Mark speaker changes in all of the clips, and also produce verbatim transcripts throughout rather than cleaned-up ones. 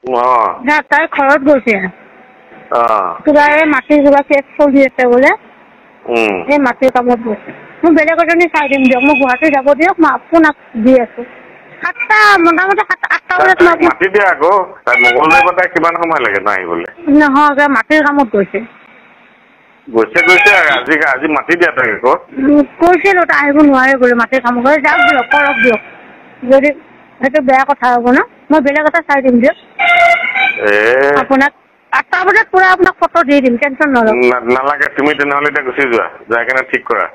Speaker 1: তাই ঘৰত গৈছে কিবা এই মাটিৰ কিবা কেছ চলি আছে বোলে এই মাটিৰ কামত গৈছে মই বেলেগ এজনী চাই দিম দিয়ক মই গুৱাহাটী যাব দিয়ক মই আপোনাক দি আছো সাতটা মোটামুটি আঠটা বজাত
Speaker 2: মাতি দিয়া আকৌ মংগলবাৰে কিমান সময় লাগে ন আহিবলৈ
Speaker 1: নহয় মাটিৰ কামত গৈছে
Speaker 2: গৈছে গৈছে আজি আজি মাতি দিয়া তাক আকৌ
Speaker 1: কৈছিলো তাই আহিব নোৱাৰে বোলে মাটিৰ কাম কৰি যাওক দিয়ক কৰক দিয়ক যদি সেইটো বেয়া কথা হ'ব ন মই বেলেগ এটা চাই দিম দিয়ক আপোনাক আঠটা বজাত পুৰা আপোনাক ফটো দি দিম টেনশ্যন নল'ব
Speaker 2: নালাগে তুমি তেনেহ'লে এতিয়া গুচি যোৱা যাই কেনে ঠিক কৰা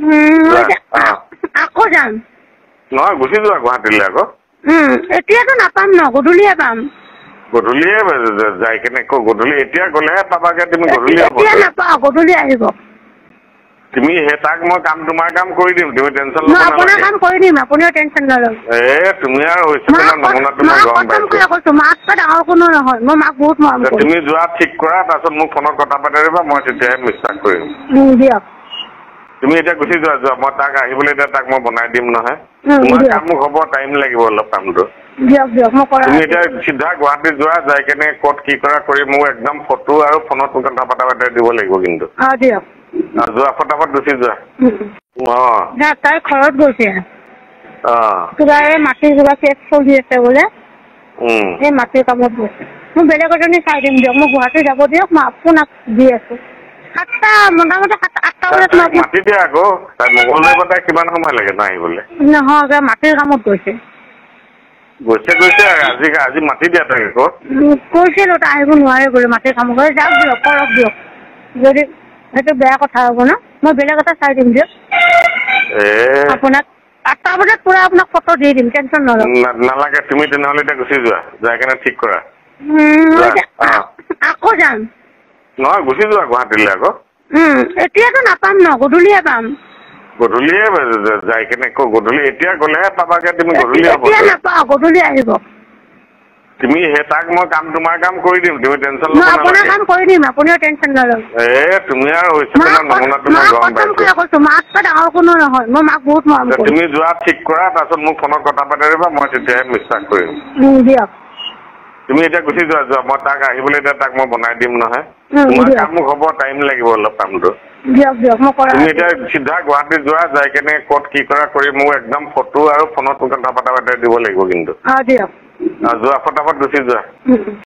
Speaker 1: আকৌ যাম
Speaker 2: নহয় গুচি যোৱা গুৱাহাটীলৈ আকৌ
Speaker 1: এতিয়াতো নাপাম ন গধূলিয়ে পাম
Speaker 2: গধূলিয়ে যাই কেনে গধূলি এতিয়া গ'লেহে পাবাগে তুমি গধূলি
Speaker 1: এতিয়া নাপাওঁ গধূলি আহিব
Speaker 2: তুমি সেই তাক মই কাম তোমাৰ কাম কৰি দিম তুমি টেনশ্যন
Speaker 1: ল'ব নালাগে আপোনাৰ কাম কৰি দিম আপুনিও টেনশ্যন নল'ব
Speaker 2: এ তুমি আৰু হৈছে নমুনাটো মই গম
Speaker 1: পাইছো মাতকৈ ডাঙৰ কোনো নহয় মই মাক বহুত মৰম কৰোঁ
Speaker 2: তুমি যোৱা ঠিক কৰা তাৰপিছত মোক ফোনত কথা পাতি দিবা মই তেতিয়াহে বিশ্বাস কৰিম
Speaker 1: দিয়ক
Speaker 2: তুমি এতিয়া গুচি যোৱা যোৱা মই তাক আহিবলৈ এতিয়া তাক মই বনাই দিম নহয় তোমাৰ কাম হ'ব টাইম লাগিব অলপ কামটো
Speaker 1: দিয়ক দিয়ক মই কৰা
Speaker 2: তুমি এতিয়া চিধা গুৱাহাটী যোৱা যাই কেনে ক'ত কি কৰা কৰি মোক একদম ফটো আৰু ফোনত কথা পতা পাতি দিব লাগিব কিন্তু
Speaker 1: দিয়ক
Speaker 2: যোৱা ফটাফট গুচি যোৱা
Speaker 1: তাই ঘৰত গৈছে কিবা এই মাটিৰ কিবা কেছ চলি আছে বোলে এই মাটিৰ কামত গৈছে মই বেলেগ এজনী চাই দিম দিয়ক মই গুৱাহাটী যাব দিয়ক মই আপোনাক দি আছো সাতটা মোটামুটি আঠটা বজাত
Speaker 2: মাতি দিয়া আকৌ মংগলবাৰে কিমান সময় লাগে ন আহিবলৈ
Speaker 1: নহয় মাটিৰ কামত গৈছে
Speaker 2: গৈছে গৈছে আজি আজি মাতি দিয়া তাক আকৌ
Speaker 1: কৈছিলো তাই আহিব নোৱাৰে বোলে মাটিৰ কাম কৰি যাওক দিয়ক কৰক দিয়ক যদি সেইটো বেয়া কথা হ'ব ন মই বেলেগ এটা চাই দিম দিয়ক আপোনাক আঠটা বজাত পুৰা আপোনাক ফটো দি দিম টেনশ্যন নল'ব
Speaker 2: নালাগে তুমি তেনেহ'লে এতিয়া গুচি যোৱা যাই কেনে ঠিক কৰা
Speaker 1: আকৌ যাম
Speaker 2: নহয় গুচি যোৱা গুৱাহাটীলৈ আকৌ
Speaker 1: এতিয়াতো নাপাম ন গধূলিয়ে পাম
Speaker 2: গধূলিয়ে যাই কেনে গধূলি এতিয়া গ'লেহে পাবাগে তুমি গধূলি
Speaker 1: এতিয়া নাপাওঁ গধূলি আহিব
Speaker 2: তুমি সেই তাক মই কাম তোমাৰ কাম কৰি দিম তুমি টেনশ্যন ল'ব নালাগে
Speaker 1: আপোনাৰ কাম কৰি দিম আপুনিও টেনশ্যন নল'ব
Speaker 2: এ তুমি আৰু হৈছে নমুনাটো মই গম
Speaker 1: পাইছো মাতকৈ ডাঙৰ কোনো নহয় মই মাক বহুত মৰম কৰোঁ
Speaker 2: তুমি যোৱা ঠিক কৰা তাৰপিছত মোক ফোনত কথা পাতি দিবা মই তেতিয়াহে বিশ্বাস কৰিম
Speaker 1: দিয়ক
Speaker 2: তুমি এতিয়া গুচি যোৱা যোৱা মই তাক আহিবলৈ এতিয়া তাক মই বনাই দিম নহয় তোমাৰ কাম হ'ব টাইম লাগিব অলপ কামটো
Speaker 1: দিয়ক দিয়ক মই কৰা
Speaker 2: তুমি এতিয়া চিধা গুৱাহাটী যোৱা যাই কেনে ক'ত কি কৰা কৰি মোক একদম ফটো আৰু ফোনত কথা পতা পাতি দিব লাগিব কিন্তু
Speaker 1: দিয়ক
Speaker 2: যোৱা ফটাফট গুচি যোৱা